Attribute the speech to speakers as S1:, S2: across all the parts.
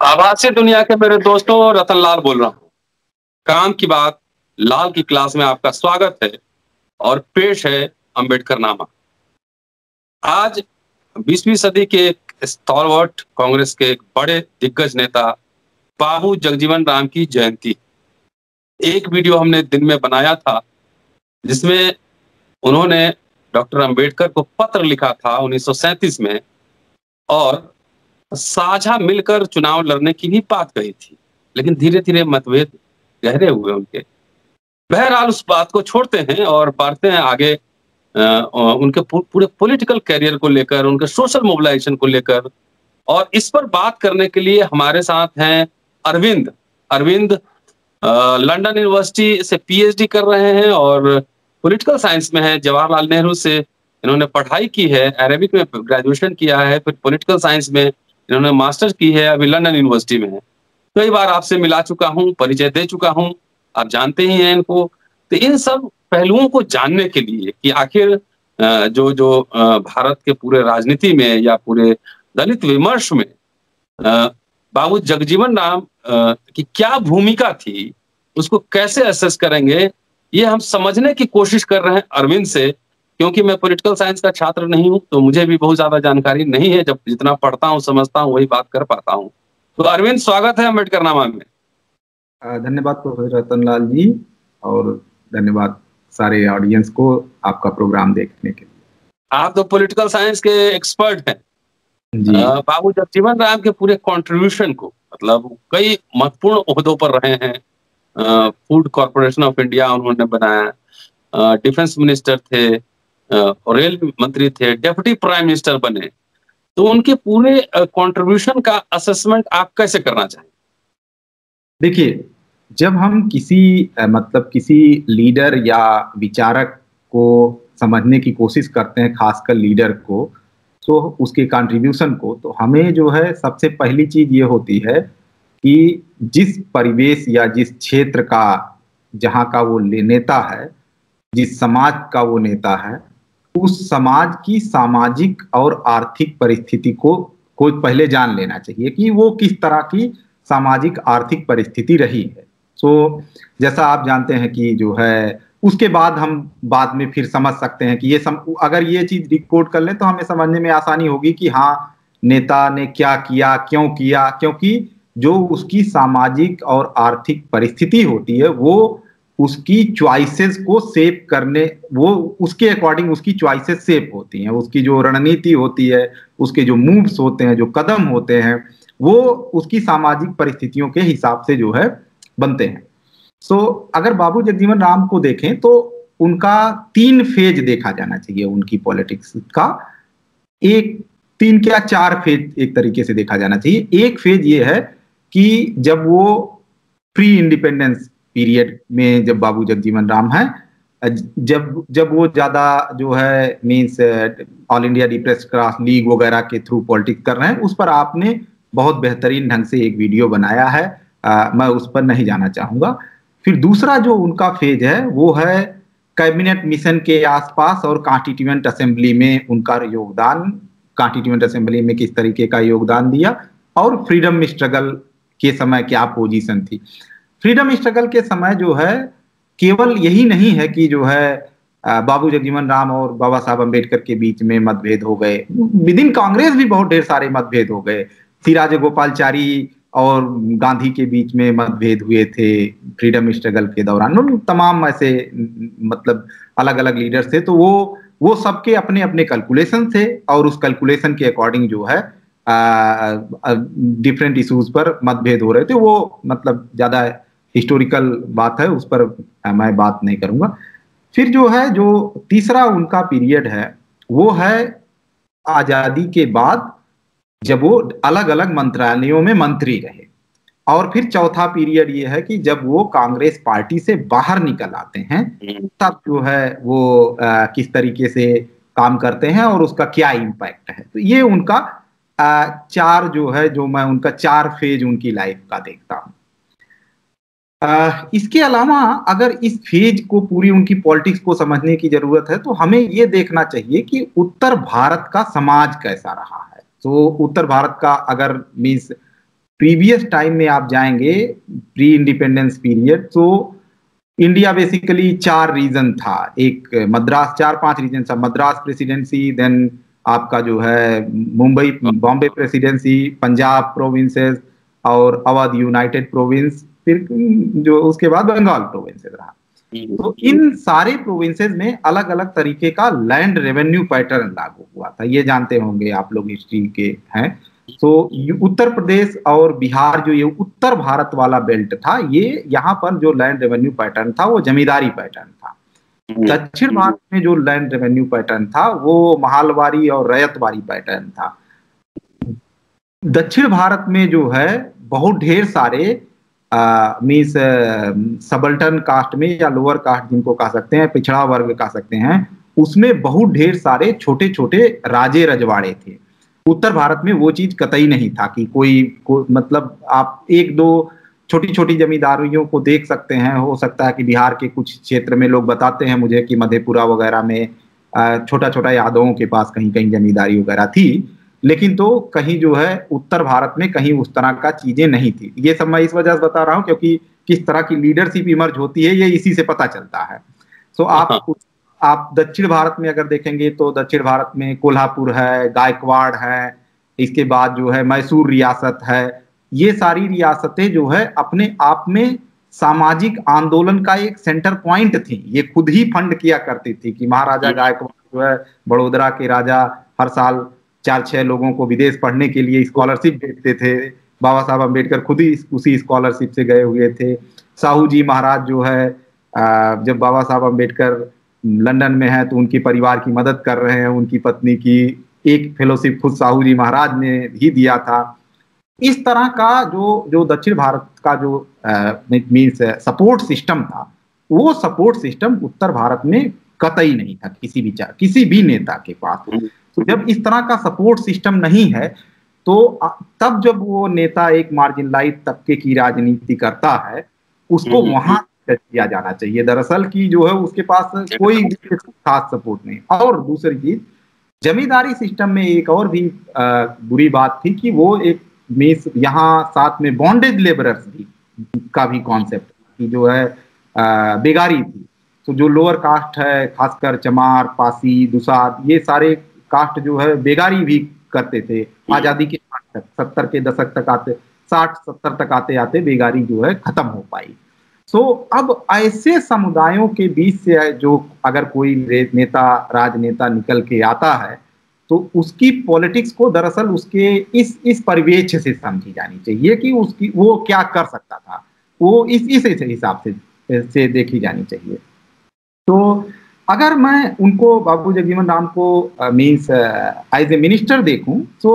S1: आभासी दुनिया के मेरे दोस्तों, रतन लाल बोल रहा हूँ। काम की बात लाल की क्लास में आपका स्वागत है और पेश है अंबेडकर नामा। आज 20वीं सदी के एक स्टॉलवर्ट कांग्रेस के एक बड़े दिग्गज नेता बाबू जगजीवन राम की जयंती। एक वीडियो हमने दिन में बनाया था जिसमें उन्होंने डॉक्टर अंबेडकर को पत्र लिखा था 1937 में और साझा मिलकर चुनाव लड़ने की भी बात कही थी, लेकिन धीरे-धीरे मतभेद गहरे हुए उनके। बहरहाल उस बात को छोड़ते हैं और बढ़ते हैं आगे उनके पूरे पॉलिटिकल करियर को लेकर, उनके सोशल मोबिलाइजेशन को लेकर। और इस पर बात करने के लिए हमारे साथ हैं अरविंद। अरविंद लंदन यूनिवर्सिटी से पीएचडी कर रहे हैं और पॉलिटिकल साइंस में है। जवाहरलाल नेहरू से इन्होंने पढ़ाई की है, अरेबिक में ग्रेजुएशन किया है, फिर पॉलिटिकल साइंस में इन्होंने मास्टर्स की है, अभी लंदन यूनिवर्सिटी में है। कई बार आपसे मिला चुका हूँ, परिचय दे चुका हूँ, आप जानते ही हैं इनको। तो इन सब पहलुओं को जानने के लिए कि आखिर भारत के पूरे राजनीति में या पूरे दलित विमर्श में बाबू जगजीवन राम की क्या भूमिका थी, उसको कैसे असेस करेंगे, ये हम समझने की कोशिश कर रहे हैं अरविंद से। क्योंकि मैं पॉलिटिकल साइंस का छात्र नहीं हूँ, तो मुझे भी बहुत ज़्यादा जानकारी नहीं है। जब जितना पढ़ता हूँ, समझता हूँ, वही बात कर पाता हूँ। तो अरविंद, स्वागत है अंबेडकर नामा में।
S2: धन्यवाद प्रोफेसर रतनलाल जी, और धन्यवाद सारे ऑडियंस को आपका प्रोग्राम देखने के लिए।
S1: आप तो पॉलिटिकल साइंस के एक्सपर्ट हैं। बाबू जगजीवन राम के पूरे कंट्रीब्यूशन को, मतलब कई महत्वपूर्ण ओहदों पर रहे हैं। फूड कॉर्पोरेशन ऑफ इंडिया उन्होंने बनाया, डिफेंस मिनिस्टर थे, रेल मंत्री थे, डेप्यूटी प्राइम मिनिस्टर बने। तो उनके पूरे कंट्रीब्यूशन का असेसमेंट आप कैसे करना चाहेंगे?
S2: देखिए, जब हम किसी लीडर या विचारक को समझने की कोशिश करते हैं, खासकर लीडर को, तो उसके कंट्रीब्यूशन को, तो हमें जो है सबसे पहली चीज ये होती है कि जिस परिवेश या जिस क्षेत्र का, जहाँ का वो नेता है, जिस समाज का वो नेता है, उस समाज की सामाजिक और आर्थिक परिस्थिति को पहले जान लेना चाहिए कि वो किस तरह की सामाजिक आर्थिक परिस्थिति रही है। जैसा आप जानते हैं कि जो है, उसके बाद हम बाद में फिर समझ सकते हैं कि अगर ये चीज डिकोड कर लें तो हमें समझने में आसानी होगी कि हाँ, नेता ने क्या किया, क्यों किया। क्योंकि जो उसकी सामाजिक और आर्थिक परिस्थिति होती है, वो उसकी चॉइसेस को शेप करने, वो उसके अकॉर्डिंग उसकी चॉइसेस शेप होती हैं। उसकी जो रणनीति होती है, उसके जो मूव्स होते हैं, जो कदम होते हैं, वो उसकी सामाजिक परिस्थितियों के हिसाब से जो है बनते हैं। अगर बाबू जगजीवन राम को देखें तो उनका 3 फेज देखा जाना चाहिए उनकी पॉलिटिक्स का। 3 क्या 4 फेज एक तरीके से देखा जाना चाहिए। एक फेज ये है कि जब वो प्री इंडिपेंडेंस पीरियड में, जब बाबू जगजीवन राम है, जब वो ज्यादा जो है means all India depressed class league वगैरह के थ्रू पॉलिटिक्स कर रहे हैं, उस पर आपने बहुत बेहतरीन ढंग से एक वीडियो बनाया है, मैं उस पर नहीं जाना चाहूंगा। फिर दूसरा जो उनका फेज है वो है कैबिनेट मिशन के आसपास और कॉन्स्टिट्यूएंट असेंबली में उनका योगदान, कॉन्स्टिट्यूएंट असेंबली में किस तरीके का योगदान दिया, और फ्रीडम स्ट्रगल के समय क्या पोजीशन थी। फ्रीडम स्ट्रगल के समय जो है, केवल यही नहीं है कि जो है बाबू जगजीवन राम और बाबा साहब अम्बेडकर के बीच में मतभेद हो गए, विद इन कांग्रेस भी बहुत ढेर सारे मतभेद हो गए। श्री राजगोपालचारी और गांधी के बीच में मतभेद हुए थे फ्रीडम स्ट्रगल के दौरान। तमाम ऐसे मतलब अलग अलग लीडर्स थे, तो वो सबके अपने अपने कैलकुलेशन थे, और उस कैलकुलेशन के अकॉर्डिंग जो है डिफरेंट इश्यूज पर मतभेद हो रहे थे। वो मतलब ज्यादा हिस्टोरिकल बात है, उस पर मैं बात नहीं करूंगा। फिर जो है, जो तीसरा उनका पीरियड है, वो है आजादी के बाद, जब वो अलग अलग मंत्रालयों में मंत्री रहे। और फिर चौथा पीरियड ये है कि जब वो कांग्रेस पार्टी से बाहर निकल आते हैं, तब जो है वो किस तरीके से काम करते हैं और उसका क्या इम्पैक्ट है। तो ये उनका 4 जो है, जो मैं उनका 4 फेज उनकी लाइफ का देखता हूं। इसके अलावा अगर इस फेज को, पूरी उनकी पॉलिटिक्स को समझने की जरूरत है, तो हमें ये देखना चाहिए कि उत्तर भारत का समाज कैसा रहा है। तो उत्तर भारत का अगर मीन्स प्रीवियस टाइम में आप जाएंगे, प्री इंडिपेंडेंस पीरियड, तो इंडिया बेसिकली 4 रीजन था, एक मद्रास, 4-5 रीजन था, मद्रास प्रेसिडेंसी, देन आपका जो है मुंबई बॉम्बे प्रेसिडेंसी, पंजाब प्रोविंसेस और अवध यूनाइटेड प्रोविंस, फिर जो उसके बाद बंगाल प्रोविंसेस रहा। तो इन सारे प्रोविंसेस में अलग अलग तरीके का लैंड रेवेन्यू पैटर्न लागू हुआ था, ये जानते होंगे आप लोग, हिस्ट्री के हैं। तो उत्तर प्रदेश और बिहार जो ये उत्तर भारत वाला बेल्ट था, ये यहाँ पर जो लैंड रेवेन्यू पैटर्न था वो जमींदारी पैटर्न था। दक्षिण भारत में जो लैंड रेवेन्यू पैटर्न था वो महालवारी और रैयतवारी पैटर्न था। दक्षिण भारत में जो है बहुत ढेर सारे मीन्स सबल्टन कास्ट में या लोअर कास्ट जिनको कह सकते हैं, पिछड़ा वर्ग कह सकते हैं, उसमें बहुत ढेर सारे छोटे छोटे राजे रजवाड़े थे। उत्तर भारत में वो चीज कतई नहीं था कि कोई मतलब आप एक दो छोटी छोटी जमींदारियों को देख सकते हैं। हो सकता है कि बिहार के कुछ क्षेत्र में लोग बताते हैं मुझे कि मधेपुरा वगैरह में छोटा छोटा यादवों के पास कहीं कहीं जमींदारी वगैरह थी, लेकिन तो कहीं जो है उत्तर भारत में कहीं उस तरह का चीजें नहीं थी। ये सब मैं इस वजह से बता रहा हूं क्योंकि किस तरह की लीडरशिप इमर्ज होती है ये इसी से पता चलता है। सो आप दक्षिण भारत में अगर देखेंगे तो दक्षिण भारत में कोल्हापुर है, गायकवाड़ है, इसके बाद जो है मैसूर रियासत है। ये सारी रियासतें जो है अपने आप में सामाजिक आंदोलन का एक सेंटर पॉइंट थी। ये खुद ही फंड किया करती थी कि महाराजा गायकवाड़ जो है बड़ौदा के राजा हर साल 4-6 लोगों को विदेश पढ़ने के लिए स्कॉलरशिप देते थे। बाबा साहब अम्बेडकर खुद ही उसी स्कॉलरशिप से गए हुए थे। साहू जी महाराज जो है जब बाबा साहब अम्बेडकर लंदन में है तो उनके परिवार की मदद कर रहे हैं, उनकी पत्नी की एक फेलोशिप खुद साहू जी महाराज ने ही दिया था। इस तरह का जो दक्षिण भारत का जो मीन्स सपोर्ट सिस्टम था, वो सपोर्ट सिस्टम उत्तर भारत में कतई नहीं था किसी भी नेता के पास। तो जब इस तरह का सपोर्ट सिस्टम नहीं है तो तब जब वो नेता एक मार्जिनलाइज तबके की राजनीति करता है उसको वहां किया जाना चाहिए दरअसल कि जो है उसके पास कोई खास सपोर्ट नहीं। और दूसरी चीज, जमींदारी सिस्टम में एक और भी बुरी बात थी कि वो एक मीन्स यहाँ साथ में बॉन्डेज लेबरर्स भी का भी कॉन्सेप्ट कि जो है बेगारी थी। तो जो लोअर कास्ट है खासकर चमार, पासी, दुसाद, ये सारे कास्ट जो है बेगारी भी करते थे आजादी के 70 के दशक तक आते, 60-70 तक आते आते बेगारी जो है खत्म हो पाई। सो अब ऐसे समुदायों के बीच से जो अगर कोई नेता राजनेता निकल के आता है तो उसकी पॉलिटिक्स को दरअसल उसके इस परिवेश से समझी जानी चाहिए कि उसकी वो क्या कर सकता था, वो इस हिसाब से देखी जानी चाहिए। तो अगर मैं उनको बाबू जगजीवन राम को मीन्स एज ए मिनिस्टर देखूं तो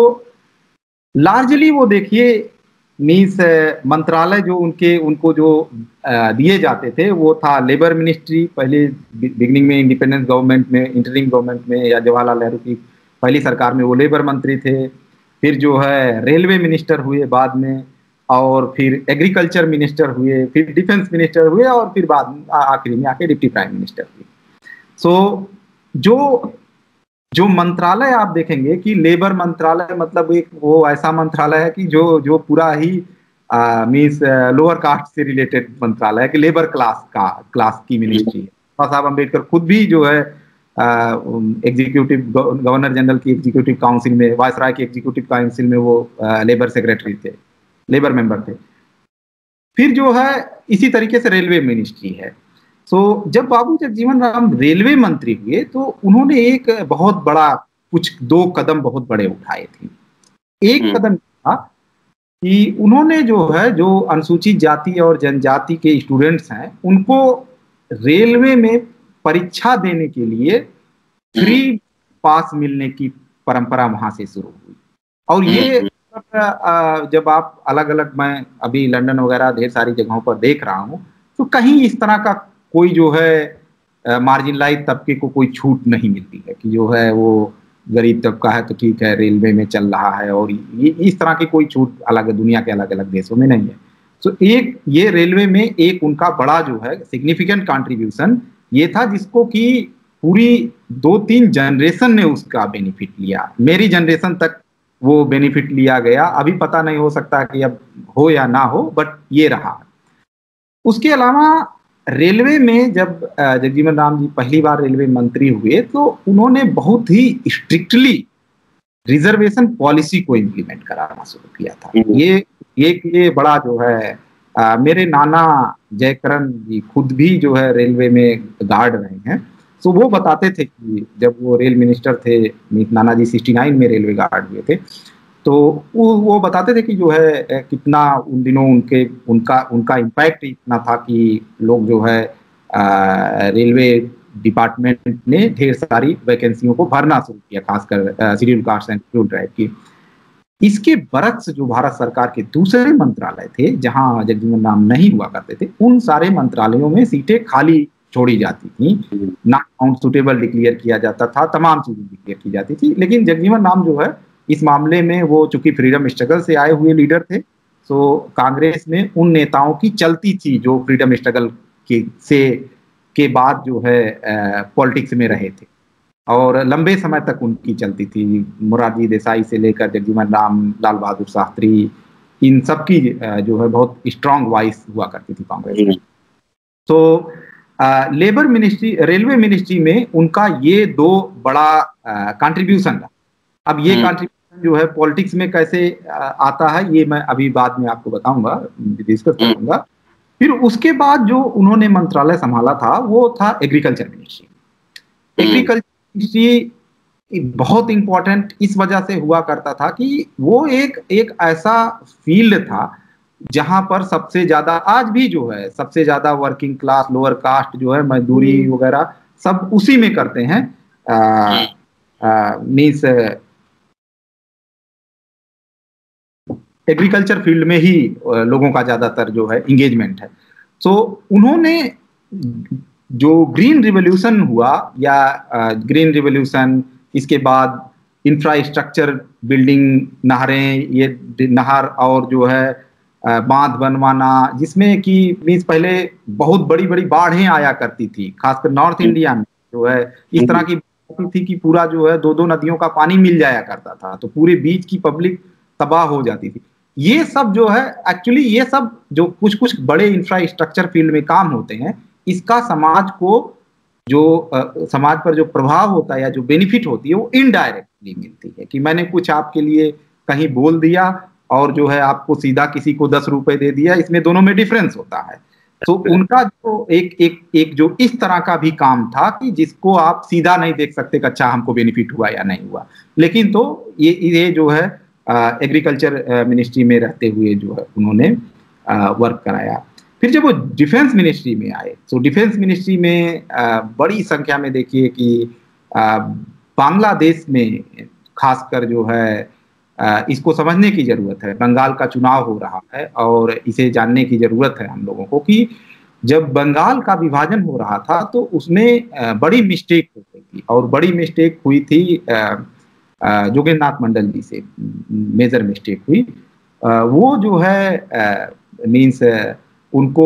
S2: लार्जली वो देखिए मीन्स मंत्रालय जो उनको जो दिए जाते थे वो था लेबर मिनिस्ट्री। पहले बिगिनिंग में इंडिपेंडेंस गवर्नमेंट में, इंटरिम गवर्नमेंट में या जवाहरलाल नेहरू की पहली सरकार में वो लेबर मंत्री थे। फिर जो है रेलवे मिनिस्टर हुए बाद में, और फिर एग्रीकल्चर मिनिस्टर हुए, फिर डिफेंस मिनिस्टर हुए और फिर बाद आखिरी में आके डिप्टी प्राइम मिनिस्टर हुए। सो जो मंत्रालय आप देखेंगे कि लेबर मंत्रालय मतलब एक वो ऐसा मंत्रालय है कि जो पूरा ही मीन्स लोअर कास्ट से रिलेटेड मंत्रालय है कि लेबर क्लास की मिनिस्ट्री है। बाबा साहब अम्बेडकर खुद भी जो है एग्जीक्यूटिव गवर्नर जनरल की एग्जीक्यूटिव काउंसिल में, वायसराय की एग्जीक्यूटिव काउंसिल में वो लेबर सेक्रेटरी थे, लेबर मेंबर थे। फिर जो है इसी तरीके से रेलवे मिनिस्ट्री है। तो जब बाबू जगजीवन राम रेलवे मंत्री हुए तो उन्होंने एक बहुत बड़ा कुछ 2 कदम बहुत बड़े उठाए थे। एक कदम था कि उन्होंने जो है जो अनुसूचित जाति और जनजाति के स्टूडेंट्स हैं उनको रेलवे में परीक्षा देने के लिए फ्री पास मिलने की परंपरा वहां से शुरू हुई। और ये जब आप अलग अलग, मैं अभी लंदन वगैरह ढेर सारी जगहों पर देख रहा हूं तो कहीं इस तरह का कोई जो है मार्जिनलाइज तबके को कोई छूट नहीं मिलती है कि जो है वो गरीब तबका है तो ठीक है रेलवे में चल रहा है, और ये इस तरह की कोई छूट अलग दुनिया के अलग अलग देशों में नहीं है। तो एक ये रेलवे में एक उनका बड़ा जो है सिग्निफिकेंट कंट्रीब्यूशन ये था जिसको कि पूरी 2-3 जनरेशन ने उसका बेनिफिट लिया। मेरी जनरेशन तक वो बेनिफिट लिया गया। अभी पता नहीं, हो सकता कि अब हो या ना हो, बट ये रहा। उसके अलावा रेलवे में जब जगजीवन राम जी पहली बार रेलवे मंत्री हुए तो उन्होंने बहुत ही स्ट्रिक्टली रिजर्वेशन पॉलिसी को इम्प्लीमेंट कराना शुरू किया था। ये बड़ा जो है मेरे नाना जयकरण जी खुद भी जो है रेलवे में गार्ड रहे हैं, तो वो बताते थे कि जब वो रेल मिनिस्टर थे, नाना जी 69 में रेलवे गार्ड हुए थे, तो वो बताते थे कि जो है कितना उन दिनों उनका उनका इम्पैक्ट इतना था कि लोग जो है रेलवे डिपार्टमेंट ने ढेर सारी वैकेंसियों को भरना शुरू किया, खासकर schedule caste and schedule tribe की। इसके बरक्स जो भारत सरकार के दूसरे मंत्रालय थे जहां जगजीवन राम नहीं हुआ करते थे, उन सारे मंत्रालयों में सीटें खाली छोड़ी जाती थी, नॉट फाउंड सुटेबल डिक्लेयर किया जाता था, तमाम चीजें डिक्लेयर की जाती थी। लेकिन जगजीवन राम जो है इस मामले में, वो चूंकि फ्रीडम स्ट्रगल से आए हुए लीडर थे, तो कांग्रेस में उन नेताओं की चलती थी जो फ्रीडम स्ट्रगल के बाद जो है पॉलिटिक्स में रहे थे, और लंबे समय तक उनकी चलती थी। मोरारजी देसाई से लेकर जगजीवन राम, लाल बहादुर शास्त्री, इन सबकी जो है बहुत स्ट्रांग वॉइस हुआ करती थी कांग्रेस में। तो लेबर मिनिस्ट्री, रेलवे मिनिस्ट्री में उनका ये दो बड़ा कंट्रीब्यूशन रहा। अब ये कंट्रीब्यूशन जो है पॉलिटिक्स में कैसे आता है, ये मैं अभी बाद में आपको बताऊंगा, डिस्कस करूंगा। फिर उसके बाद जो उन्होंने मंत्रालय संभाला था वो था एग्रीकल्चर मिनिस्ट्री। एग्रीकल्चर मिनिस्ट्री बहुत इंपॉर्टेंट इस वजह से हुआ करता था कि वो एक ऐसा फील्ड था जहां पर सबसे ज्यादा, आज भी जो है सबसे ज्यादा वर्किंग क्लास, लोअर कास्ट जो है मजदूरी वगैरह सब उसी में करते हैं। मीन्स एग्रीकल्चर फील्ड में ही लोगों का ज्यादातर जो है इंगेजमेंट है। तो उन्होंने जो ग्रीन रिवॉल्यूशन हुआ, या ग्रीन रिवॉल्यूशन, इसके बाद इंफ्रास्ट्रक्चर बिल्डिंग, नहरें, ये नहर और जो है बांध बनवाना, जिसमें कि मीन्स पहले बहुत बड़ी बड़ी बाढ़ें आया करती थी, खासकर नॉर्थ इंडिया में जो है इस तरह की थी कि पूरा जो है 2-2 नदियों का पानी मिल जाया करता था, तो पूरे बीच की पब्लिक तबाह हो जाती थी। ये सब जो है एक्चुअली, ये सब जो कुछ कुछ बड़े इंफ्रास्ट्रक्चर फील्ड में काम होते हैं, इसका समाज को जो समाज पर जो प्रभाव होता है या जो बेनिफिट होती है वो इनडायरेक्टली मिलती है, कि मैंने कुछ आपके लिए कहीं बोल दिया और जो है आपको सीधा किसी को 10 रुपए दे दिया, इसमें दोनों में डिफरेंस होता है। तो उनका जो एक जो इस तरह का भी काम था कि जिसको आप सीधा नहीं देख सकते कि अच्छा हमको बेनिफिट हुआ या नहीं हुआ, लेकिन तो ये जो है एग्रीकल्चर मिनिस्ट्री में रहते हुए जो है उन्होंने वर्क कराया। फिर जब वो डिफेंस मिनिस्ट्री में आए, तो डिफेंस मिनिस्ट्री में बड़ी संख्या में देखिए कि बांग्लादेश में खासकर जो है इसको समझने की जरूरत है। बंगाल का चुनाव हो रहा है और इसे जानने की जरूरत है हम लोगों को कि जब बंगाल का विभाजन हो रहा था तो उसमें बड़ी मिस्टेक हो गई थी, और बड़ी मिस्टेक हुई थी जोगेंद्र नाथ मंडल जी से, मेजर मिस्टेक हुई। वो जो है मीन्स उनको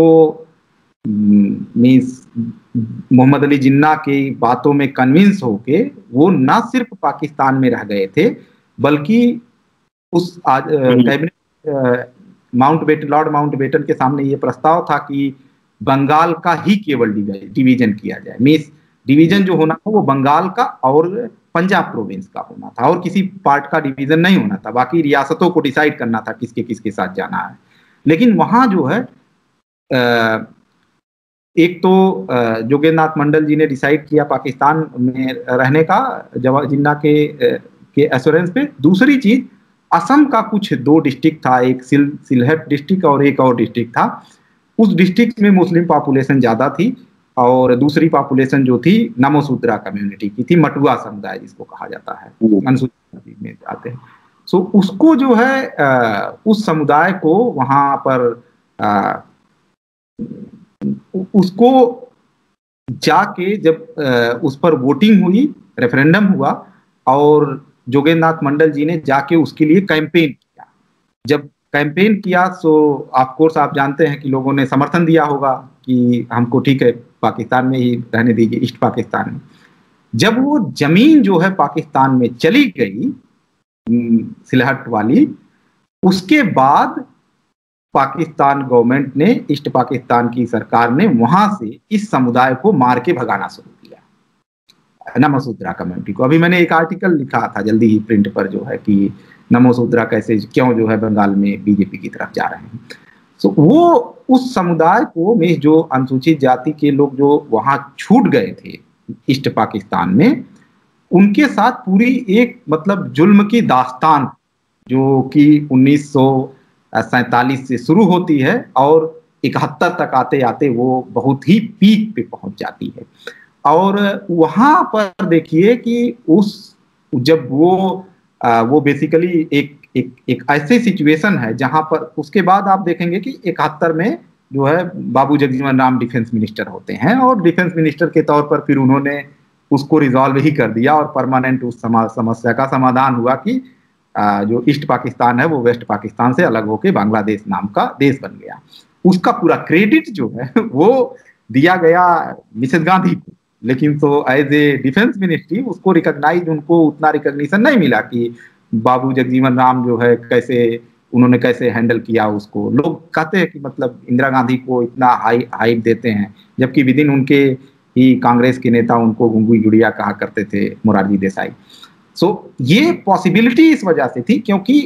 S2: मीन्स मोहम्मद अली जिन्ना की बातों में कन्विंस होके वो ना सिर्फ पाकिस्तान में रह गए थे, बल्कि उस कैबिनेट लॉर्ड माउंटबेटन के सामने ये प्रस्ताव था कि बंगाल का ही केवल डिवीजन किया जाए। मीन्स डिवीजन जो होना था वो बंगाल का और पंजाब प्रोविंस का होना था, और किसी पार्ट का डिवीजन नहीं होना था। बाकी रियासतों को डिसाइड करना था किसके किसके साथ जाना है। लेकिन वहां जो है एक तो जोगेंद्र नाथ मंडल जी ने डिसाइड किया पाकिस्तान में रहने का जवाहर जिन्ना के एश्योरेंस पे। दूसरी चीज, असम का कुछ 2 डिस्ट्रिक्ट था, एक सिलहट डिस्ट्रिक्ट और एक और डिस्ट्रिक्ट था। उस डिस्ट्रिक्ट में मुस्लिम पॉपुलेशन ज्यादा थी, और दूसरी पॉपुलेशन जो थी नमोसूत्रा कम्युनिटी की थी, मटुआ समुदाय जिसको कहा जाता है, अनुसूचित में आते हैं। सो उसको जो है उस समुदाय को वहां पर उसको जाके जब उस पर वोटिंग हुई, रेफरेंडम हुआ, और जोगेंद्र नाथ मंडल जी ने जाके उसके लिए कैंपेन किया। जब कैंपेन किया तो ऑफ कोर्स आप जानते हैं कि लोगों ने समर्थन दिया होगा कि हमको ठीक है पाकिस्तान में ही रहने दीजिए, ईस्ट पाकिस्तान में। जब वो जमीन जो है पाकिस्तान में चली गई सिलहट वाली। उसके बाद पाकिस्तान गवर्नमेंट ने, ईस्ट पाकिस्तान की सरकार ने वहां से इस समुदाय को मार के भगाना शुरू किया, नमोसूत्रा कम्युनिटी को। अभी मैंने एक आर्टिकल लिखा था जल्दी ही प्रिंट पर, जो है कि नमोसूत्रा कैसे, क्यों जो है बंगाल में बीजेपी की तरफ जा रहे हैं। तो वो उस समुदाय को में जो अनुसूचित जाति के लोग जो वहां छूट गए थे ईस्ट पाकिस्तान में, उनके साथ पूरी एक मतलब जुल्म की दास्तान, जो कि 1947 से शुरू होती है और 71 तक आते आते वो बहुत ही पीक पे पहुंच जाती है। और वहां पर देखिए कि उस जब वो बेसिकली एक ऐसी सिचुएशन है जहां पर उसके बाद आप देखेंगे कि 71 में जो है बाबू जगजीवन राम डिफेंस मिनिस्टर होते हैं, और डिफेंस मिनिस्टर के तौर पर फिर उन्होंने उसको रिजॉल्व ही कर दिया और परमानेंट उस समस्या का समाधान हुआ कि जो ईस्ट पाकिस्तान है वो वेस्ट पाकिस्तान से अलग होकर बांग्लादेश नाम का देश बन गया। उसका पूरा क्रेडिट जो है वो दिया गया मिसेस गांधी को, लेकिन तो एज ए डिफेंस मिनिस्ट्री उसको रिकॉग्नाइज, उनको उतना रिकॉग्निशन नहीं मिला कि बाबू जगजीवन राम जो है उन्होंने कैसे हैंडल किया उसको। लोग कहते हैं कि मतलब इंदिरा गांधी को इतना हाइप देते हैं, जबकि विद इन उनके ही कांग्रेस के नेता उनको गुंगुई गुड़िया कहा करते थे, मोरारजी देसाई। सो ये पॉसिबिलिटी इस वजह से थी क्योंकि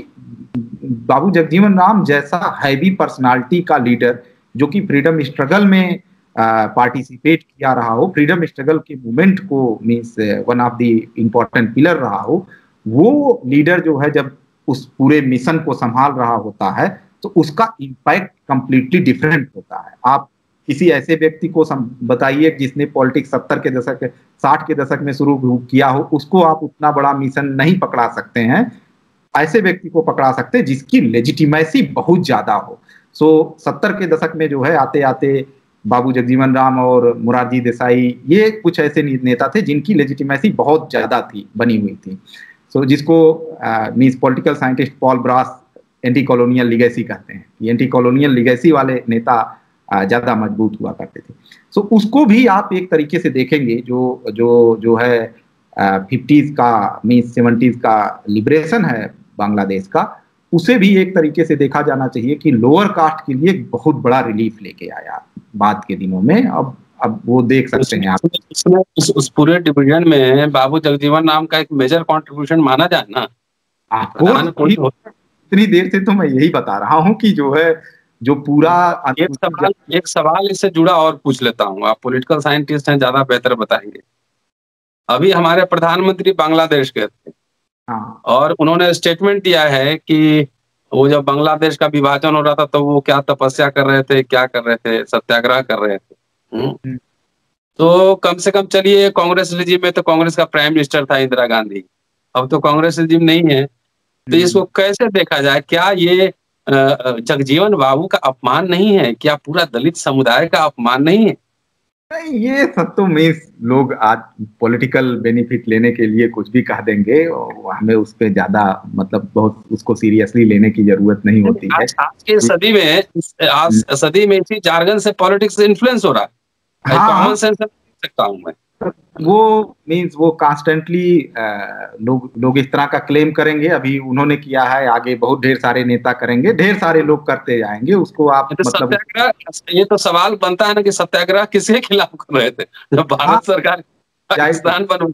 S2: बाबू जगजीवन राम जैसा हैवी पर्सनालिटी का लीडर जो कि फ्रीडम स्ट्रगल में पार्टिसिपेट किया रहा हो, फ्रीडम स्ट्रगल के मूवमेंट को means one of the important pillar रहा हो, वो लीडर जो है जब उस पूरे मिशन को संभाल रहा होता है तो उसका इम्पैक्ट कंप्लीटली डिफरेंट होता है। आप किसी ऐसे व्यक्ति को बताइए जिसने पॉलिटिक्स 60 के दशक में शुरू किया हो, उसको आप उतना बड़ा मिशन नहीं पकड़ा सकते हैं। ऐसे व्यक्ति को पकड़ा सकते हैं जिसकी लेजिटिमेसी बहुत ज्यादा हो। सो 70 के दशक में जो है आते आते बाबू जगजीवन राम और मोरारजी देसाई ये कुछ ऐसे नेता थे जिनकी लेजिटिमेसी बहुत ज्यादा थी, बनी हुई थी। सो जिसको means political scientist Paul Brass anti colonial legacy कहते हैं। ये एंटी कॉलोनियल लीगेसी वाले नेता ज्यादा मजबूत हुआ करते थे। सो उसको भी आप एक तरीके से देखेंगे जो है 50s का मींस 70s का लिबरेशन है बांग्लादेश का, उसे भी एक तरीके से देखा जाना चाहिए कि लोअर कास्ट के लिए बहुत बड़ा रिलीफ लेके आया बाद के दिनों में। अब वो देख सकते हैं आप
S1: उस पूरे डिवीजन में बाबू जगजीवन राम का एक मेजर कंट्रीब्यूशन माना जाए ना।
S2: इतनी देर से तो मैं यही बता रहा हूँ कि जो है जो पूरा
S1: एक सवाल इससे जुड़ा और पूछ लेता हूँ, आप पॉलिटिकल साइंटिस्ट हैं, ज्यादा बेहतर बताएंगे। अभी हमारे प्रधानमंत्री बांग्लादेश के थे और उन्होंने स्टेटमेंट दिया है कि वो जब बांग्लादेश का विभाजन हो रहा था तो वो क्या तपस्या कर रहे थे, क्या कर रहे थे, सत्याग्रह कर रहे थे। तो कम से कम चलिए कांग्रेस रिजीम में तो कांग्रेस का प्राइम मिनिस्टर था इंदिरा गांधी, अब तो कांग्रेस रिजीम नहीं है। तो इसको कैसे देखा जाए? क्या ये जगजीवन बाबू का अपमान नहीं है? क्या पूरा दलित समुदाय का अपमान नहीं है?
S2: नहीं, ये सब तो मींस लोग आज पॉलिटिकल बेनिफिट लेने के लिए कुछ भी कह देंगे और हमें उस पर ज्यादा मतलब बहुत उसको सीरियसली लेने की जरूरत नहीं होती है।
S1: आज के सदी में सदी में इसी जार्गन से पॉलिटिक्स इन्फ्लुएंस हो रहा है। कॉमन सेंस से सकता हूं मैं।
S2: वो मींस वो कॉन्स्टेंटली लोग इस तरह का क्लेम करेंगे। अभी उन्होंने किया है, आगे बहुत ढेर सारे नेता करेंगे, ढेर सारे लोग करते जाएंगे उसको। आप
S1: तो मतलब ये तो सवाल बनता है ना कि सत्याग्रह किसके खिलाफ कर रहे थे जब भारत सरकार पाकिस्तान बन।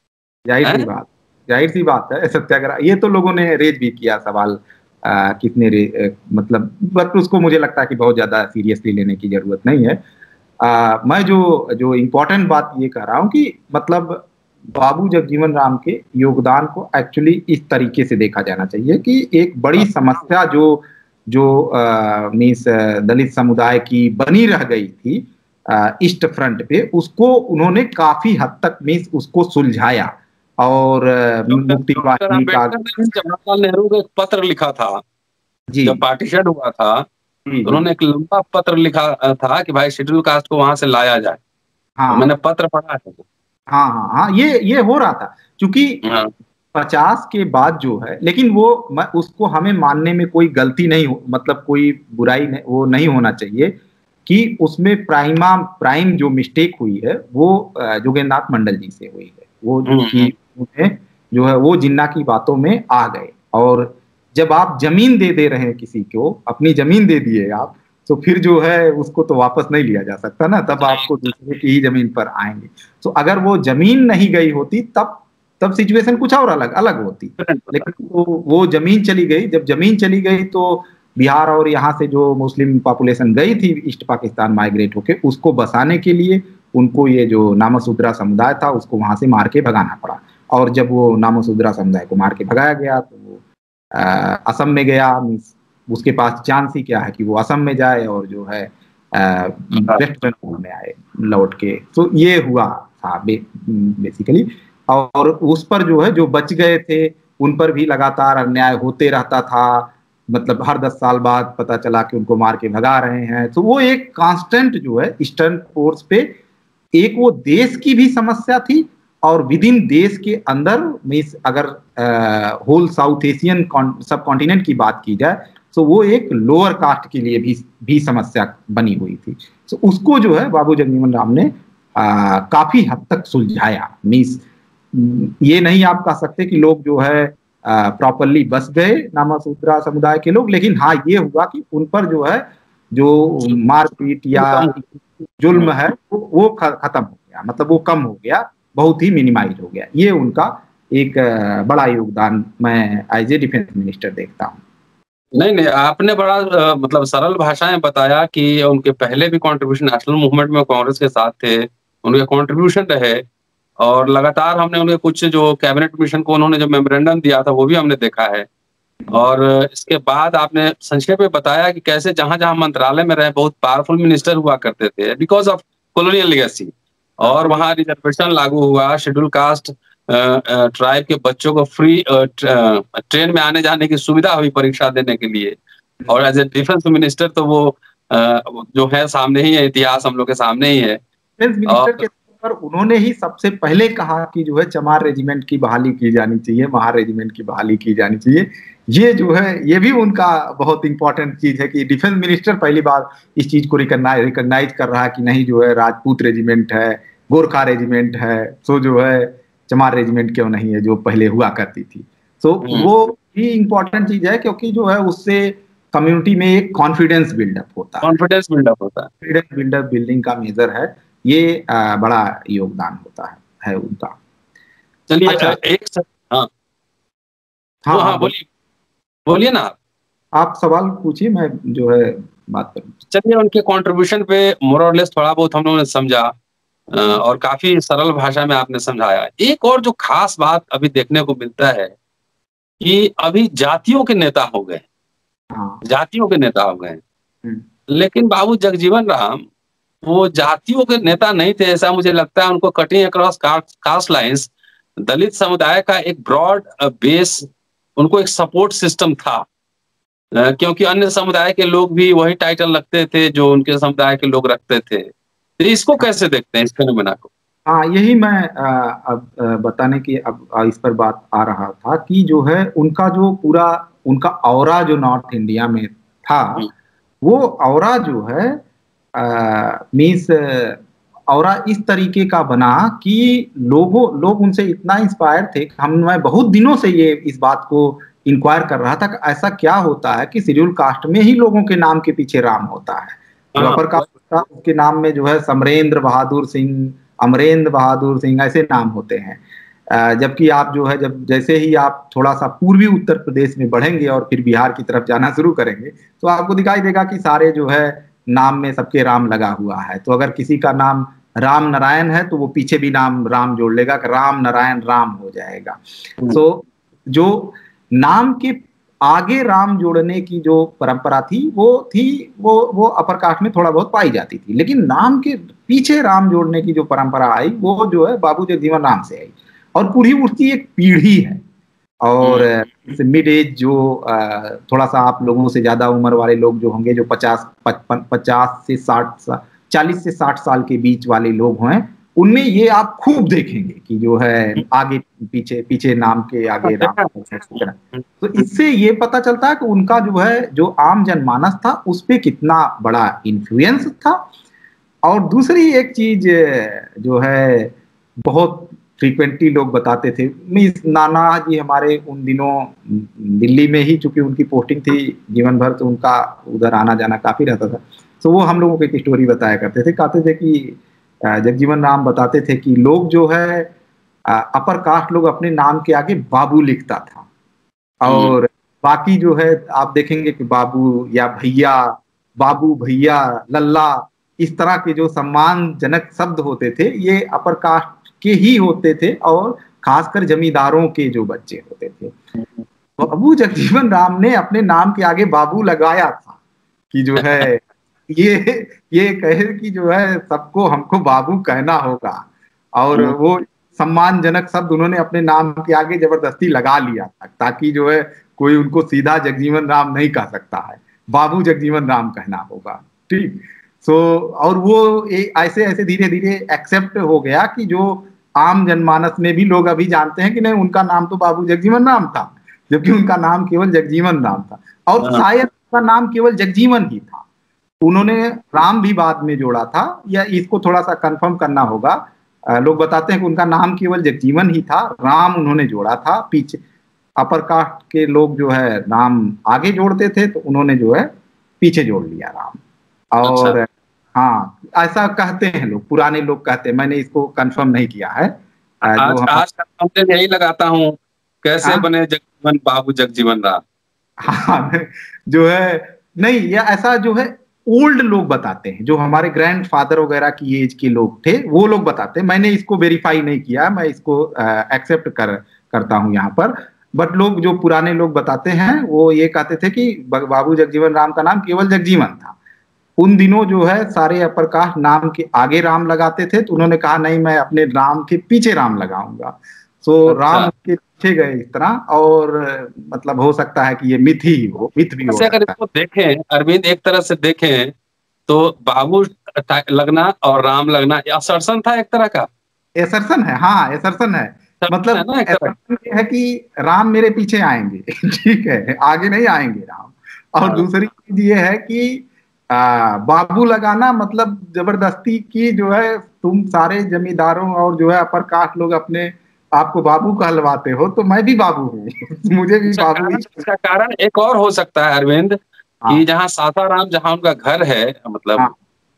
S2: जाहिर सी बात है सत्याग्रह, ये तो लोगों ने रेज भी किया सवाल कितने मतलब, बट उसको मुझे लगता है कि बहुत ज्यादा सीरियसली लेने की जरूरत नहीं है। मैं जो इम्पोर्टेंट बात ये कह रहा हूँ कि मतलब बाबू जगजीवन राम के योगदान को एक्चुअली इस तरीके से देखा जाना चाहिए कि एक बड़ी समस्या जो मींस दलित समुदाय की बनी रह गई थी ईस्ट फ्रंट पे, उसको उन्होंने काफी हद तक मींस उसको सुलझाया। और मुक्ति वाहिनी का
S1: जवाहरलाल नेहरू को एक पत्र लिखा था जब पार्टीशन हुआ था, उन्होंने एक लंबा पत्र लिखा था कि भाई शेड्यूल कास्ट को वहां से लाया जाए। तो मैंने पत्र पढ़ा है।
S2: हाँ, ये हो रहा था क्योंकि 50 के बाद जो है, लेकिन वो उसको हमें मानने में कोई गलती नहीं हो, मतलब कोई बुराई नहीं, वो नहीं होना चाहिए कि उसमें प्राइम जो मिस्टेक हुई है वो जोगेंद्रनाथ मंडल जी से हुई है। वो जो कि उन्हें जो है वो जिन्ना की बातों में आ गए। और जब आप जमीन दे रहे हैं किसी को, अपनी जमीन दे दिए आप, तो फिर जो है उसको तो वापस नहीं लिया जा सकता ना, तब आपको दूसरे की ही जमीन पर आएंगे। तो अगर वो जमीन नहीं गई होती तब सिचुएशन कुछ और अलग अलग होती। लेकिन वो जमीन चली गई, जब जमीन चली गई तो बिहार और यहाँ से जो मुस्लिम पॉपुलेशन गई थी ईस्ट पाकिस्तान माइग्रेट होके, उसको बसाने के लिए उनको ये जो नामशूद्रा समुदाय था उसको वहां से मार के भगाना पड़ा। और जब वो नामशूद्रा समुदाय को मार के भगाया गया तो वो असम में गया। उसके पास चांस ही क्या है कि वो असम में जाए और जो है वेस्ट बंगाल में आए लौट के। तो ये हुआ था बेसिकली। और उस पर जो है जो बच गए थे उन पर भी लगातार अन्याय होते रहता था। मतलब हर 10 साल बाद पता चला कि उनको मार के भगा रहे हैं। तो वो एक कांस्टेंट जो है ईस्टर्न फोर्स पे, एक वो देश की भी समस्या थी और विद इन देश के अंदर मीन्स अगर whole South Asian subcontinent की बात की जाए तो वो एक लोअर कास्ट के लिए भी समस्या बनी हुई थी। तो उसको जो है बाबू जगजीवन राम ने काफी हद तक सुलझाया। मीन्स ये नहीं आप कह सकते कि लोग जो है प्रॉपरली बस गए नामशूद्रा समुदाय के लोग, लेकिन हाँ ये हुआ कि उन पर जो है जो मारपीट या जुल्म है वो खत्म हो गया, मतलब वो कम हो गया, बहुत ही मिनिमाइज हो गया। ये उनका एक बड़ा योगदान मैं एज ए डिफेंस मिनिस्टर देखता हूँ।
S1: नहीं, आपने बड़ा मतलब सरल भाषा में बताया कि उनके पहले भी कंट्रीब्यूशन नेशनल मूवमेंट में कांग्रेस के साथ थे, उनके कंट्रीब्यूशन रहे और लगातार हमने उनके कुछ जो कैबिनेट मिशन को उन्होंने जो मेमोरेंडम दिया था वो भी हमने देखा है। और इसके बाद आपने संक्षेप में बताया कि कैसे जहां-जहां मंत्रालय में रहे बहुत पावरफुल मिनिस्टर हुआ करते थे बिकॉज ऑफ कॉलोनियल लेगेसी, और वहां रिजर्वेशन लागू हुआ, शेड्यूल कास्ट ट्राइब के बच्चों को फ्री ट्रेन में आने जाने की सुविधा हुई परीक्षा देने के लिए। और एज ए डिफेंस मिनिस्टर तो वो जो है सामने ही है, इतिहास हम लोग के सामने ही है।
S2: डिफेंस मिनिस्टर के तौर पर उन्होंने ही सबसे पहले कहा कि जो है चमार रेजिमेंट की बहाली की जानी चाहिए, महार रेजिमेंट की बहाली की जानी चाहिए। ये जो है ये भी उनका बहुत इंपॉर्टेंट चीज है कि डिफेंस मिनिस्टर पहली बार इस चीज को रिकॉग्नाइज कर रहा है कि नहीं जो है राजपूत रेजिमेंट है, गोरखा रेजिमेंट है, तो जो है चमार रेजिमेंट क्यों नहीं है जो पहले हुआ करती थी। तो वो भी इंपॉर्टेंट चीज है क्योंकि जो है उससे कम्युनिटी में एक कॉन्फिडेंस बिल्डअप होता है,
S1: कॉन्फिडेंस
S2: बिल्डअप बिल्डिंग का मेजर है। ये बड़ा योगदान होता है उनका।
S1: चलिए
S2: अच्छा,
S1: एक हाँ
S2: हाँ
S1: बोलिए ना
S2: आप सवाल पूछिए, मैं जो है बात करूँ।
S1: चलिए उनके कंट्रीब्यूशन पे मोर और लेस थोड़ा बहुत हम लोगों ने समझा और काफी सरल भाषा में आपने समझाया। एक और जो खास बात अभी देखने को मिलता है कि अभी जातियों के नेता हो गए, जातियों के नेता हो गए, लेकिन बाबू जगजीवन राम वो जातियों के नेता नहीं थे, ऐसा मुझे लगता है। उनको cutting across caste lines Dalit समुदाय का एक ब्रॉड बेस, उनको एक सपोर्ट सिस्टम था, क्योंकि अन्य समुदाय के लोग भी वही टाइटल रखते थे जो उनके समुदाय के लोग रखते थे। तो इसको कैसे देखते हैं, इस फेनोमेना को?
S2: हाँ, यही मैं अब बताने की अब इस पर बात आ रहा था कि जो है उनका जो पूरा उनका ऑरा जो नॉर्थ इंडिया में था, वो ऑरा जो है मीन्स ऑरा इस तरीके का बना कि लोग उनसे इतना इंस्पायर थे। मैं बहुत दिनों से ये इस बात को इंक्वायर कर रहा था कि ऐसा क्या होता है कि शेड्यूल कास्ट में ही लोगों के नाम के पीछे राम होता है। जो अपर कास्ट था उसके नाम में जो है समरेंद्र बहादुर सिंह, अमरेंद्र बहादुर सिंह ऐसे नाम होते हैं। जबकि आप जो है जैसे ही आप थोड़ा सा पूर्वी उत्तर प्रदेश में बढ़ेंगे और फिर बिहार की तरफ जाना शुरू करेंगे तो आपको दिखाई देगा कि सारे जो है नाम में सबके राम लगा हुआ है। तो अगर किसी का नाम राम नारायण है तो वो पीछे भी नाम राम जोड़ लेगा कि राम नारायण राम हो जाएगा। तो जो नाम के आगे राम जोड़ने की जो परंपरा थी वो अपर कास्ट में थोड़ा बहुत पाई जाती थी, लेकिन नाम के पीछे राम जोड़ने की जो परंपरा आई वो जो है बाबू जगजीवन राम से आई। और पूरी उसकी एक पीढ़ी है। और मिड एज जो थोड़ा सा आप लोगों से ज्यादा उम्र वाले लोग जो होंगे, जो 50 से 60 40 से 60 साल के बीच वाले लोग हैं, उनमें ये आप खूब देखेंगे कि जो है आगे पीछे नाम के आगे राम। तो इससे ये पता चलता है कि उनका जो है जो आम जनमानस था उस पर कितना बड़ा इन्फ्लुएंस था। और दूसरी एक चीज जो है बहुत फ्रीक्वेंटली लोग बताते थे। मीन्स नाना जी हमारे उन दिनों दिल्ली में ही, चूंकि उनकी पोस्टिंग थी जीवन भर, तो उनका उधर आना जाना काफी रहता था। तो वो हम लोगों को एक स्टोरी बताया करते थे, कहते थे कि जगजीवन राम बताते थे कि लोग जो है अपर कास्ट लोग अपने नाम के आगे बाबू लिखता था, और बाकी जो है आप देखेंगे कि बाबू या भैया, बाबू भैया, लल्ला, इस तरह के जो सम्मानजनक शब्द होते थे ये अपर कास्ट के ही होते थे, और खासकर जमींदारों के जो बच्चे होते थे। तो अबू जगजीवन राम ने अपने नाम के आगे बाबू लगाया था कि जो है ये कहे कि जो है सबको हमको बाबू कहना होगा, और वो सम्मानजनक शब्द उन्होंने अपने नाम के आगे जबरदस्ती लगा लिया था, ताकि जो है कोई उनको सीधा जगजीवन राम नहीं कह सकता है, बाबू जगजीवन राम कहना होगा। ठीक। सो और वो ऐसे ऐसे धीरे धीरे एक्सेप्ट हो गया कि जो आम जनमानस में भी लोग अभी जानते हैं कि नहीं, उनका नाम तो बाबू जगजीवन राम था, जबकि उनका नाम केवल जगजीवन राम था, और शायद उनका नाम केवल जगजीवन ही था। उन्होंने राम भी बाद में जोड़ा था, या इसको थोड़ा सा कंफर्म करना होगा। लोग बताते हैं कि उनका नाम केवल जगजीवन ही था, राम उन्होंने जोड़ा था पीछे। अपर कास्ट के लोग जो है राम आगे जोड़ते थे, तो उन्होंने जो है पीछे जोड़ लिया राम। और अच्छा। हाँ, ऐसा कहते हैं लोग, पुराने लोग कहते हैं, मैंने इसको कंफर्म नहीं किया है।
S1: आज यही लगाता हूँ, कैसे बने जगजीवन बाबू जगजीवन राम।
S2: हाँ, जो है नहीं, ये ऐसा जो है ओल्ड लोग बताते हैं, जो हमारे ग्रैंड फादर वगैरह की एज के लोग थे, वो लोग बताते हैं। मैंने इसको वेरीफाई नहीं किया, मैं इसको एक्सेप्ट करता हूं यहाँ पर। बट लोग जो पुराने लोग बताते हैं वो ये कहते थे कि बाबू जगजीवन राम का नाम केवल जगजीवन था। उन दिनों जो है सारे अपर कास्ट नाम के आगे राम लगाते थे, तो उन्होंने कहा नहीं, मैं अपने राम के पीछे राम लगाऊंगा। सो राम के पीछे गए इस तरह, और मतलब हो सकता है कि ये मिथ ही हो, मिथ भी हो सकता है।
S1: अगर इसको देखें अरविंद, एक तरह से देखें तो बाबू लगना और राम लगना असर्सन था, एक तरह का
S2: एसर्सन है। हाँ, एसर्सन है, मतलब एसर्सन ये है कि राम मेरे पीछे आएंगे ठीक है, आगे नहीं आएंगे राम। और दूसरी चीज ये है कि बाबू लगाना मतलब जबरदस्ती की, जो है तुम सारे जमींदारों और जो है अपर कास्ट लोग अपने आपको बाबू कहलवाते हो, तो मैं भी बाबू हूँ मुझे भी बाबू ही।
S1: इसका कारण एक और हो सकता है अरविंद, कि जहाँ सासाराम, जहाँ उनका घर है, मतलब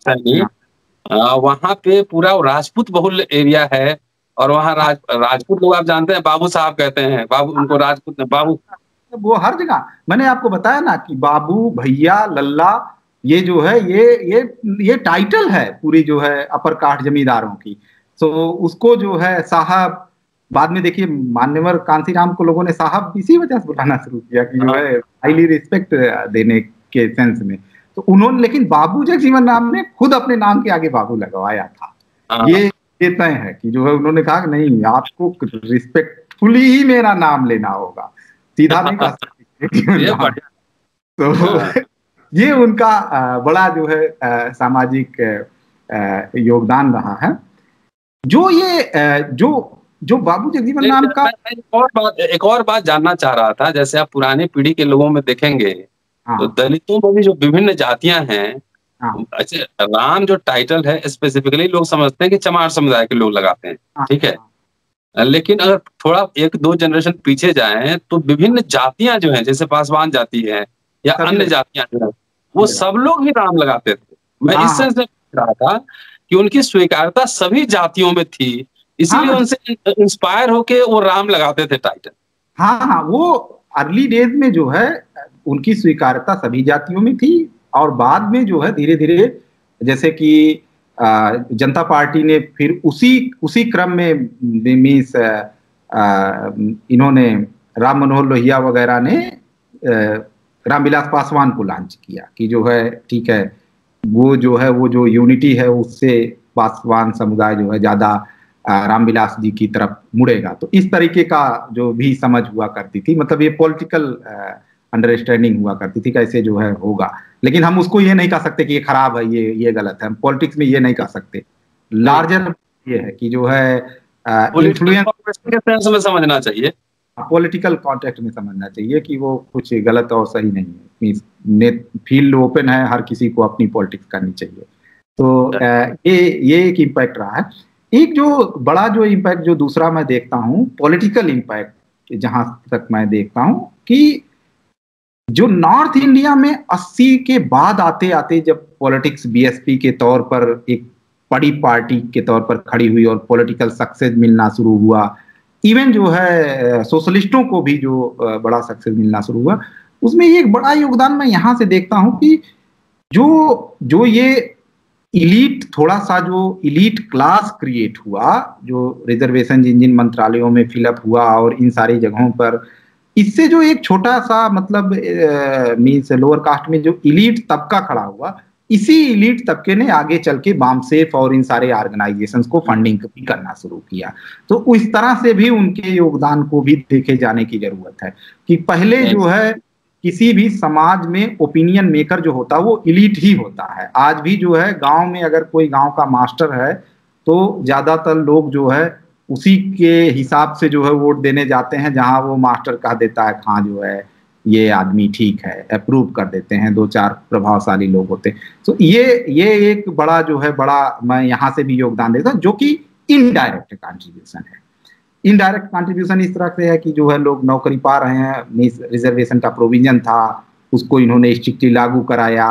S1: वहां पे पूरा राजपूत बहुल एरिया है, और वहाँ राजपूत लोग, आप जानते हैं, बाबू साहब कहते हैं, बाबू, उनको राजपूत बाबू,
S2: वो हर जगह। मैंने आपको बताया ना कि बाबू, भैया, लल्ला, ये जो है ये टाइटल है पूरी जो है अपर कास्ट जमींदारों की। तो उसको जो है साहब, बाद में देखिए मान्यवर कांसीराम को लोगों ने साहब इसी वजह से बुलाना शुरू किया कि जो है हाईली रिस्पेक्ट देने के सेंस में। तो उन्होंने, लेकिन बाबू जगजीवन राम ने खुद अपने नाम के आगे बाबू लगवाया था। ये तय है कि जो है उन्होंने कहा कि नहीं, आपको रिस्पेक्टफुली ही मेरा नाम लेना होगा, सीधा नहीं कह सकते। तो ये उनका बड़ा जो है सामाजिक योगदान रहा है। जो ये जो बाबू जगजीवन राम का
S1: एक और बात जानना चाह रहा था। जैसे आप पुरानी पीढ़ी के लोगों में देखेंगे, तो दलितों में भी जो विभिन्न जातियां हैं, अच्छा, राम जो टाइटल है स्पेसिफिकली लोग समझते हैं कि चमार समुदाय के लोग लगाते हैं, ठीक है। लेकिन अगर थोड़ा एक दो जनरेशन पीछे जाएं, तो विभिन्न जातियां जो हैं, जैसे पासवान जाति है या अन्य जातियां जो है, वो सब लोग ही राम लगाते थे। मैं इस सेंस में पूछ रहा था कि उनकी स्वीकार्यता सभी जातियों में थी, इसलिए उनसे इंस्पायर होके वो राम लगाते थे टाइटल।
S2: हाँ, वो अर्ली डेज में जो है उनकी स्वीकार्यता सभी जातियों में थी, और बाद में जो है धीरे धीरे, जैसे कि जनता पार्टी ने फिर उसी क्रम में मीन्स इन्होंने राम मनोहर लोहिया वगैरह ने रामविलास पासवान को लॉन्च किया कि जो है ठीक है, वो जो यूनिटी है उससे पासवान समुदाय जो है ज्यादा रामविलास जी की तरफ मुड़ेगा। तो इस तरीके का जो भी समझ हुआ करती थी, मतलब ये पॉलिटिकल अंडरस्टैंडिंग हुआ करती थी कैसे जो है होगा। लेकिन हम उसको ये नहीं कह सकते कि ये खराब है, ये गलत है। हम पॉलिटिक्स में ये नहीं कह सकते। लार्जर ये है कि जो है
S1: इन्फ्लुएंस में समझना चाहिए,
S2: पॉलिटिकल कॉन्टेक्स्ट में समझना चाहिए कि वो कुछ गलत और सही नहीं है। फील्ड ओपन है, हर किसी को अपनी पॉलिटिक्स करनी चाहिए। तो ये एक इम्पैक्ट रहा है। एक जो बड़ा जो इम्पैक्ट जो दूसरा मैं देखता हूँ, पॉलिटिकल इम्पैक्ट, जहां तक मैं देखता हूँ कि जो नॉर्थ इंडिया में 80 के बाद आते आते जब पॉलिटिक्स बीएसपी के तौर पर एक बड़ी पार्टी के तौर पर खड़ी हुई और पॉलिटिकल सक्सेस मिलना शुरू हुआ, इवन जो है सोशलिस्टों को भी जो बड़ा सक्सेस मिलना शुरू हुआ, उसमें एक बड़ा योगदान मैं यहां से देखता हूं कि जो जो ये इलीट, थोड़ा सा जो इलीट क्लास क्रिएट हुआ, जो रिजर्वेशन जिन जिन मंत्रालयों में फिलअप हुआ और इन सारी जगहों पर, इससे जो एक छोटा सा मतलब मीन्स लोअर कास्ट में जो इलीट तबका खड़ा हुआ, इसी इलीट तबके ने आगे चल के बामसेफ और इन सारे ऑर्गेनाइजेशंस को फंडिंग भी करना शुरू किया। तो उस तरह से भी उनके योगदान को भी देखे जाने की जरूरत है कि पहले जो है किसी भी समाज में ओपिनियन मेकर जो होता है वो इलीट ही होता है। आज भी जो है गांव में अगर कोई गांव का मास्टर है तो ज्यादातर लोग जो है उसी के हिसाब से जो है वोट देने जाते हैं, जहां वो मास्टर कह देता है हाँ जो है ये आदमी ठीक है, अप्रूव कर देते हैं, दो चार प्रभावशाली लोग होते हैं। तो ये एक बड़ा जो है बड़ा मैं यहाँ से भी योगदान देता हूँ, जो कि इनडायरेक्ट कंट्रीब्यूशन है। इनडायरेक्ट कंट्रीब्यूशन इस तरह से है कि जो है लोग नौकरी पा रहे हैं, रिजर्वेशन का प्रोविजन था उसको इन्होंने स्ट्रिक्टली लागू कराया,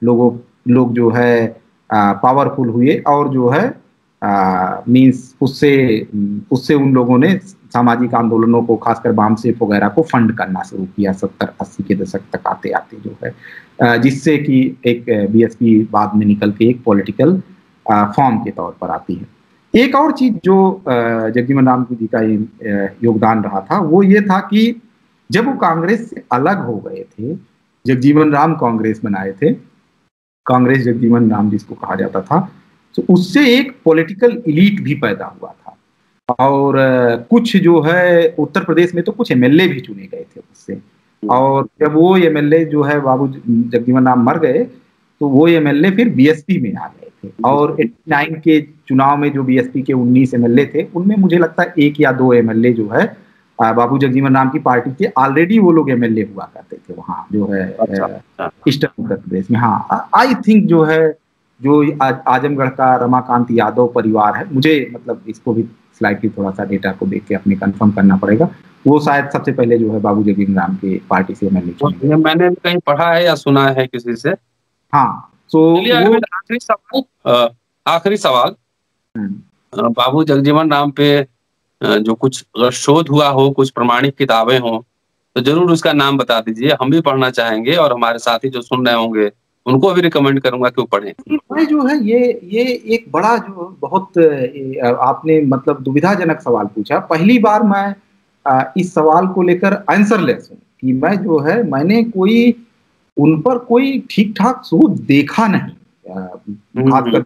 S2: लोग जो है पावरफुल हुए और जो है मीन्स उससे उन लोगों ने सामाजिक आंदोलनों को, खासकर वामसेफ वगैरह को फंड करना शुरू किया 70-80 के दशक तक आते आते जो है, जिससे कि एक बीएसपी बाद में निकल के एक पॉलिटिकल फॉर्म के तौर पर आती है। एक और चीज जो जगजीवन राम जी का योगदान रहा था वो ये था कि जब वो कांग्रेस से अलग हो गए थे, जगजीवन राम कांग्रेस बनाए थे, कांग्रेस जगजीवन राम जिसको कहा जाता था, तो उससे एक पॉलिटिकल इलीट भी पैदा हुआ था। और कुछ जो है उत्तर प्रदेश में तो कुछ एमएलए भी चुने गए थे उससे। और जब वो एमएलए जो है बाबू जगजीवन राम मर गए तो वो एमएलए फिर बीएसपी में आ गए थे। और 89 के चुनाव में जो बीएसपी के 19 एमएलए थे उनमें मुझे लगता है 1 या 2 एमएलए जो है बाबू जगजीवन राम की पार्टी के, ऑलरेडी वो लोग एमएलए हुआ करते थे वहाँ जो है ईस्टर्न उत्तर प्रदेश में। हाँ, आई थिंक जो है जो आजमगढ़ का रमाकांत यादव परिवार है, मुझे मतलब इसको भी स्लाइटली थोड़ा सा डेटा को देख के अपने कंफर्म करना पड़ेगा, वो शायद सबसे पहले जो है बाबू जगजीवन राम की पार्टी से एमएलए।
S1: मैंने कहीं पढ़ा है या सुना है किसी से।
S2: हाँ, तो
S1: आखिरी सवाल बाबू जगजीवन राम पे जो कुछ अगर शोध हुआ हो, कुछ प्रमाणिक किताबें हो तो जरूर उसका नाम बता दीजिए, हम भी पढ़ना चाहेंगे और हमारे साथी जो सुन रहे होंगे उनको भी रिकमेंड करूंगा कि वो पढ़ें।
S2: मैं जो है ये एक बड़ा जो बहुत आपने मतलब दुविधाजनक सवाल पूछा। पहली बार मैं इस सवाल को लेकर आंसरलेस हूँ कि मैं जो है मैंने कोई उन पर कोई ठीक ठाक शोध देखा नहीं। खासकर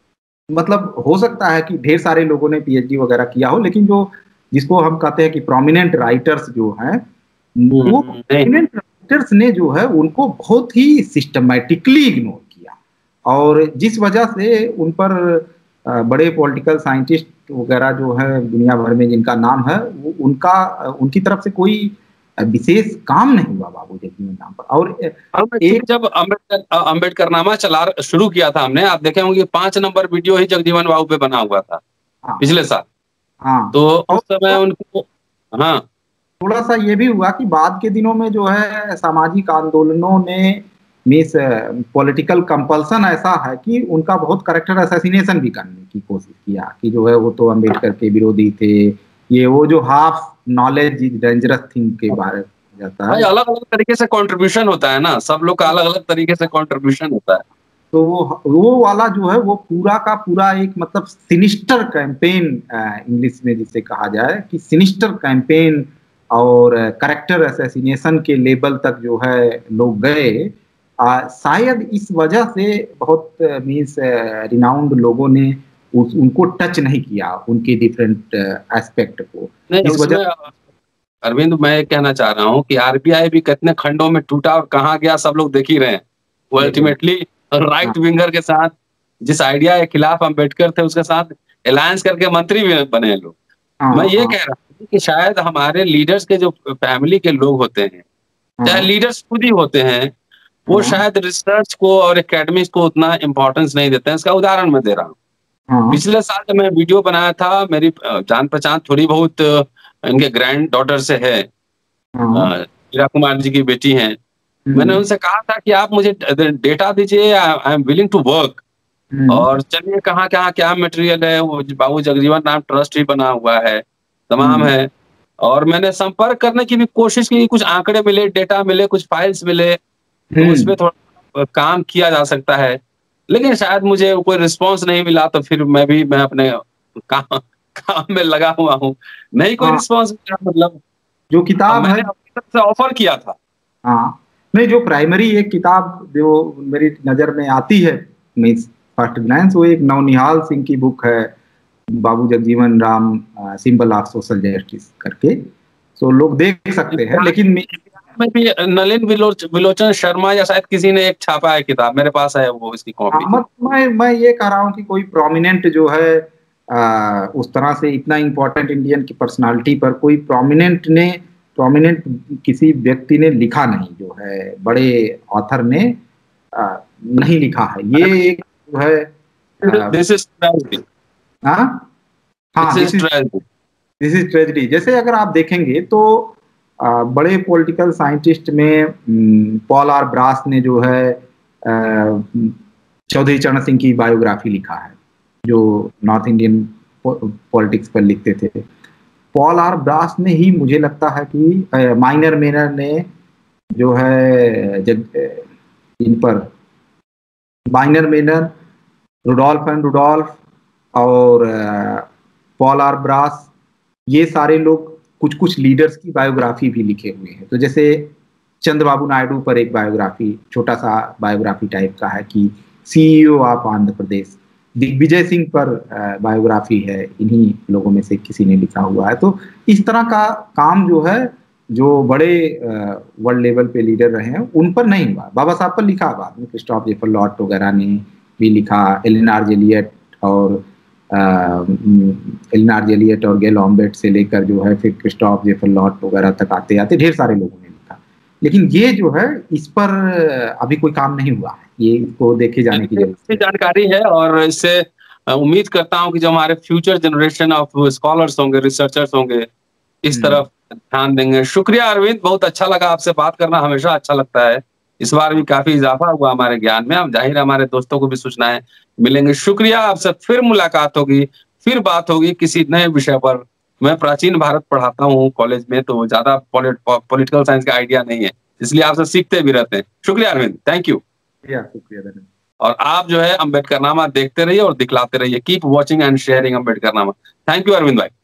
S2: मतलब हो सकता है कि ढेर सारे लोगों ने पीएचडी वगैरह किया हो, लेकिन जो जिसको हम कहते हैं कि प्रोमिनेंट राइटर्स जो हैं, वो प्रोमिनेंट राइटर्स ने जो है उनको बहुत ही सिस्टमैटिकली इग्नोर किया। और जिस वजह से उन पर बड़े पॉलिटिकल साइंटिस्ट वगैरह जो है दुनिया भर में जिनका नाम है, वो उनकी तरफ से कोई विशेष काम नहीं हुआ बाबू जगजीवन राम पर। और
S1: एक जब अम्बेडकर नामा चला शुरू किया था हमने, आप देखे होंगे 5 नंबर वीडियो ही जगजीवन बाबू पे बना हुआ था। हाँ, पिछले साल।
S2: हाँ,
S1: तो उस समय उनको हाँ
S2: थोड़ा सा ये भी हुआ कि बाद के दिनों में जो है सामाजिक आंदोलनों ने मीन्स पॉलिटिकल कंपल्सन ऐसा है कि उनका बहुत कैरेक्टर असैसिनेशन भी करने की कोशिश किया कि जो है वो तो अम्बेडकर के विरोधी थे, ये वो जो half knowledge is dangerous thing के बारे में जाता है।
S1: अलग अलग तरीके से कंट्रीब्यूशन होता है ना, सब लोग का अलग अलग तरीके से कंट्रीब्यूशन होता है।
S2: तो वो वाला जो है वो पूरा का पूरा एक मतलब सिनिस्टर कैंपेन, इंग्लिश में जिसे कहा जाए कि सिनिस्टर कैंपेन और कैरेक्टर असैसिनेशन के लेवल तक जो है लोग गए। शायद इस वजह से बहुत मीन्स रिनाउंड लोगों ने उनको टच नहीं किया, उनके डिफरेंट एस्पेक्ट को।
S1: इस वजह अरविंद, मैं कहना चाह रहा हूँ कि आरबीआई भी कितने खंडों में टूटा और कहाँ गया सब लोग देख ही रहे हैं। वो अल्टीमेटली राइट विंगर के साथ, जिस आइडिया के खिलाफ अम्बेडकर थे उसके साथ अलायंस करके मंत्री भी बने लोग। मैं ये कह रहा हूँ कि शायद हमारे लीडर्स के जो फैमिली के लोग होते हैं, चाहे लीडर्स खुद ही होते हैं, वो शायद रिसर्च को और एकेडमिक्स को उतना इम्पोर्टेंस नहीं देते हैं। इसका उदाहरण मैं दे रहा हूँ
S2: हाँ,
S1: पिछले साल जब मैं वीडियो बनाया था, मेरी जान पहचान थोड़ी बहुत इनके ग्रैंड डॉटर से है,
S2: हाँ,
S1: मीरा कुमार जी की बेटी हैं। मैंने
S2: हुँ,
S1: उनसे कहा था कि आप मुझे डेटा दीजिए, I am willing to work.
S2: हुँ,
S1: और चलिए कहाँ-कहाँ क्या मटेरियल है, वो बाबू जगजीवन राम ट्रस्ट भी बना हुआ है, तमाम
S2: हुँ,
S1: है। और मैंने संपर्क करने की भी कोशिश की, कुछ आंकड़े मिले, डेटा मिले, कुछ फाइल्स मिले, तो उसपे
S2: हुँ,
S1: थोड़ा काम किया जा सकता है। लेकिन शायद मुझे कोई रिस्पॉन्स नहीं मिला, तो फिर मैं अपने काम काम में लगा हुआ हूँ। नहीं कोई
S2: हाँ,
S1: रिस्पॉन्स मिला, मतलब
S2: जो
S1: अब
S2: किताब है,
S1: मैंने अपनी तरफ से ऑफर किया था।
S2: हाँ, नहीं जो प्राइमरी एक किताब जो मेरी नज़र में आती है, मीन्स फर्स्ट ग्लैंस, वो एक नवनिहाल सिंह की बुक है, Babu Jagjivan Ram symbol of social justice करके, तो लोग देख सकते हैं,
S1: इतिहास
S2: लेकिन
S1: इतिहास में भी नलिन विलोचन शर्मा या शायद किसी ने एक छापा है किताब, मेरे पास है वो इसकी
S2: हाँ,
S1: कॉपी।
S2: मत मैं ये कह रहा हूँ कि कोई प्रोमिनेंट जो है उस तरह से इतना इम्पोर्टेंट इंडियन की पर्सनालिटी पर कोई प्रोमिनेंट किसी व्यक्ति ने लिखा नहीं, जो है बड़े ऑथर ने नहीं लिखा है, ये एक जो है अ,
S1: दिस इज ट्रेजेडी,
S2: हाँ,
S1: दिस
S2: हाँ,
S1: is tragedy.
S2: This is tragedy. जैसे अगर आप देखेंगे तो बड़े पॉलिटिकल साइंटिस्ट में पॉल आर ब्रास ने जो है चौधरी चरण सिंह की बायोग्राफी लिखा है, जो नॉर्थ इंडियन पॉलिटिक्स पर लिखते थे। पॉल आर ब्रास ने ही, मुझे लगता है कि माइनर मेनर ने जो है इन पर, Myron Weiner, Rudolph and Rudolph और पॉल आर ब्रास, ये सारे लोग कुछ कुछ लीडर्स की बायोग्राफी भी लिखे हुए हैं। तो जैसे चंद्रबाबू नायडू पर एक बायोग्राफी, छोटा सा बायोग्राफी टाइप का है कि सीईओ ऑफ आंध्र प्रदेश। दिग्विजय सिंह पर बायोग्राफी है, इन्हीं लोगों में से किसी ने लिखा हुआ है। तो इस तरह का काम जो है, जो बड़े वर्ल्ड लेवल पे लीडर रहे हैं उन पर नहीं हुआ। बाबा साहब पर लिखा, बाद में क्रिस्टोफ जेफर लॉट वगैरह ने भी लिखा, एलिनार जेलियट और एलिनार जेलियट और गेल ऑम्बेट से लेकर जो है फिर क्रिस्टोफ जेफर लॉट वगैरह तक आते आते ढेर सारे लोगों ने लिखा। लेकिन ये जो है, इस पर अभी कोई काम नहीं हुआ है, ये इसको देखे जाने की
S1: चलिए,
S2: जरूरत
S1: अच्छी
S2: है।
S1: जानकारी है, और इससे उम्मीद करता हूँ कि जो हमारे फ्यूचर जनरेशन ऑफ स्कॉलर्स होंगे, रिसर्चर्स होंगे, इस
S2: हम्म,
S1: तरफ ध्यान देंगे। शुक्रिया अरविंद, बहुत अच्छा लगा आपसे बात करना, हमेशा अच्छा लगता है। इस बार भी काफ़ी इज़ाफ़ा हुआ हमारे ज्ञान में, अब ज़ाहिर है हमारे दोस्तों को भी सूचनाएँ मिलेंगी। शुक्रिया, आपसे फिर मुलाकात होगी, फिर बात होगी किसी नए विषय पर। मैं प्राचीन भारत पढ़ाता हूँ कॉलेज में, तो ज़्यादा पॉलिटिकल साइंस का आइडिया नहीं है, इसलिए आपसे सीखते भी रहते हैं। शुक्रिया अरविंद, थैंक यू।
S2: शुक्रिया, शुक्रिया, धन्यवाद।
S1: और आप जो है अम्बेडकरनामा देखते रहिए और दिखलाते रहिए। Keep watching and sharing Ambedkarnama. Thank you Arvind भाई।